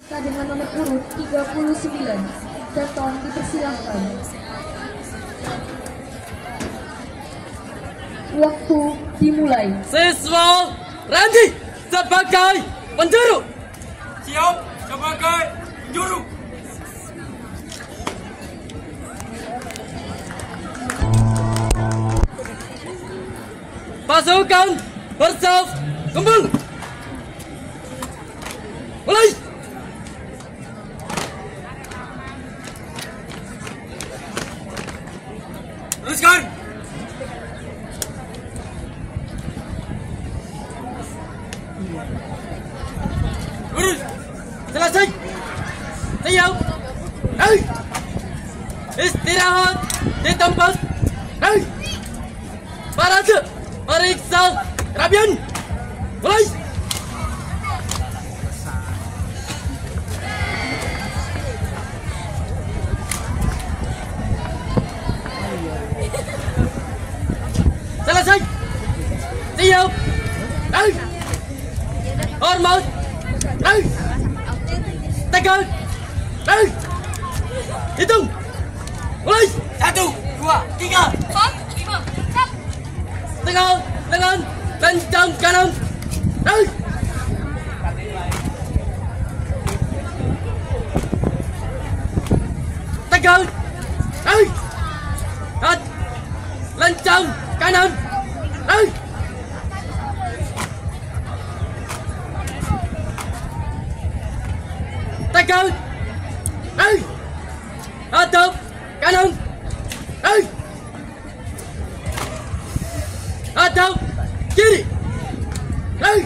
dengan nomor urut 39. Keton dipersilahkan. Waktu dimulai. Siswa Randy sebagai penjuru. Siap sebagai penjuru. Pasukan bersaf kembang. Mulai. Teruskan. Lurus. Selesai. Siap. Hei. Istirahat di tempat. Hei. Parade periksa kerapian. Mulai. Selesai. Siap. Hei. Hormat. Hei. Tegak. Hei. Hitung. Mulai. 1, 2, 3. Tengah dengan kencang kanan. Hei. Tegak. Hei. Hat. Lencang kanan. Hei. Tegak. Hei. Hadap kanan. Hei. Hadap kiri. Hei.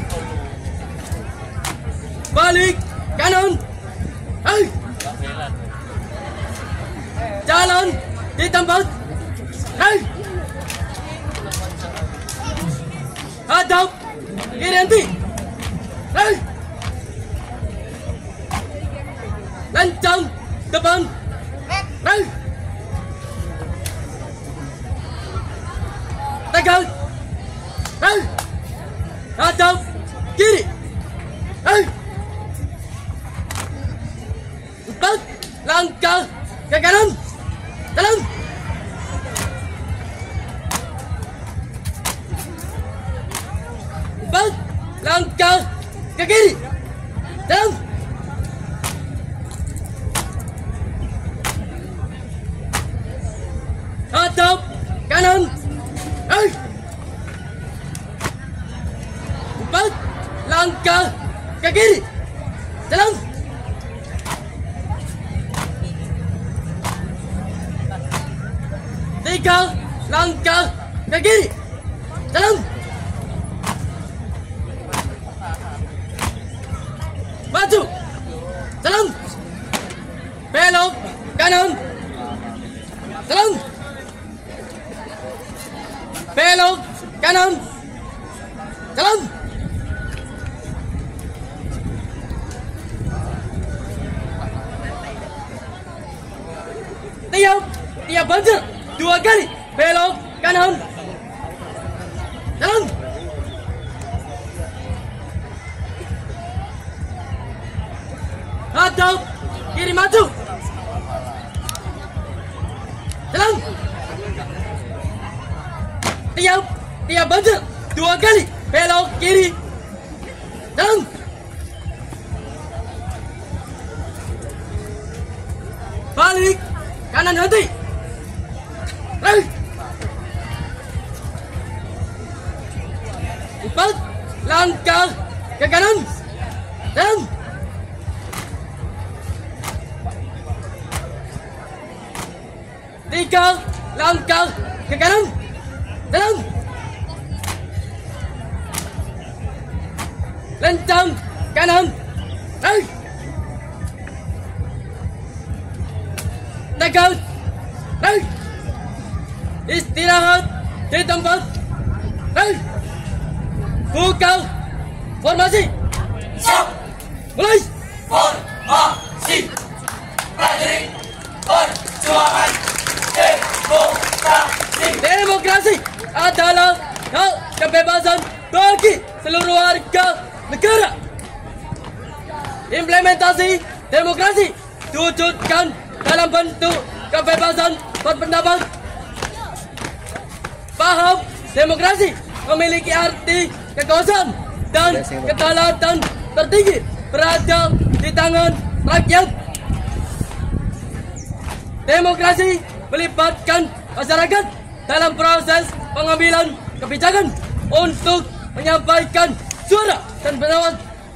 Balik kanan. Hei. Jalan di tempat. Hei. Hadap kiri nanti. Hei. Lencang depan. Hei. Tegak. Hei. Hadap kiri. Hei. 4 langkah ke kanan. Jalan. 4 langkah ke kiri. Jalan. 4 kanan. Hei. 4 langkah ke kiri. Jalan. 3 langkah ke kiri. Jalan. Maju. Jalan. Belok kanan. Jalan. Belok kanan. Jalan. Tiap banjir 2 kali. Belok kanan. Jalan. Hadap kiri maju. Jalan. Tiap banjir 2 kali. Belok kiri. Jalan. Balik kanan nanti. Hei. 4 langkah ke kanan. Jalan. 3 langkah ke kanan. Jalan. Lencang kanan. Hei. Tegak. Hei. Istirahat di tempat. Hei. Buka formasi. Siap. Mulai. Formasi. Prajurit perjuangan demokrasi. Demokrasi adalah hak kebebasan bagi seluruh warga negara. Implementasi Demokrasi diwujudkan dalam bentuk kebebasan berpendapat. Paham demokrasi memiliki arti kekuasaan dan kedaulatan tertinggi berada di tangan rakyat. Demokrasi melibatkan masyarakat dalam proses pengambilan kebijakan untuk menyampaikan suara dan pendapat.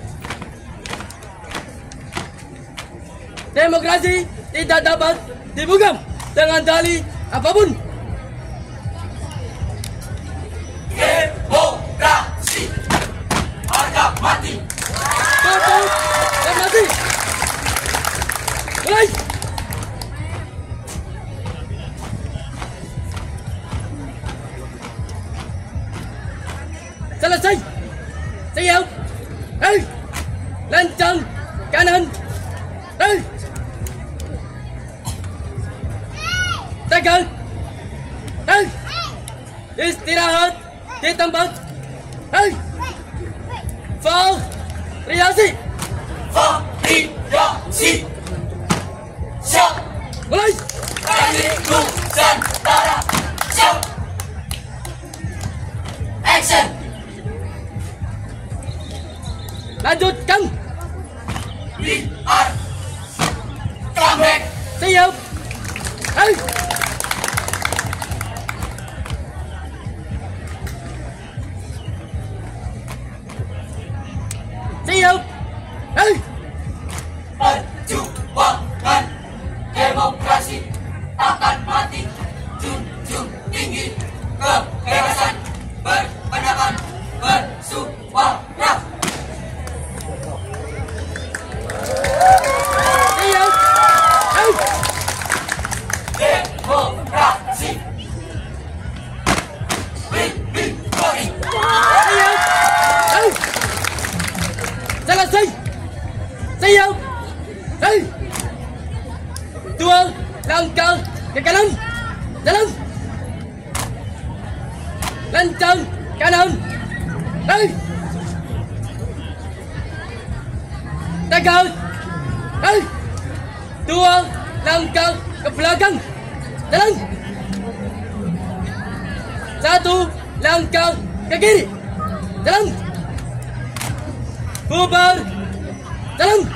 Demokrasi tidak dapat dibungkam dengan dalih apapun. Demokrasi harga mati. Tutup dan mati. Mulai. Selesai. Siap. Hei. Lancang kanan. Hei. Tegak. Hei. Istirahat di tempat. Hei. Variasi. Variasi. Siap. Mulai. Prajurit Nusantara. Siap. Action. Lanjutkan. We are coming. Siap. Hei. Siap. Hei. Perjuangan demokrasi takkan mati. Junjung tinggi kebebasan berpendapat bersuara. Siap. Hei. Demokrasi. Victory. Siap. Hei. Selesai. Siap. Hei. Dua langkah ke kanan. Jalan. Lancang kanan. Hei. Tegak. Hei. Dua langkah ke belakang. Jalan. Satu langkah ke kiri. Jalan. Bubar. Jalan.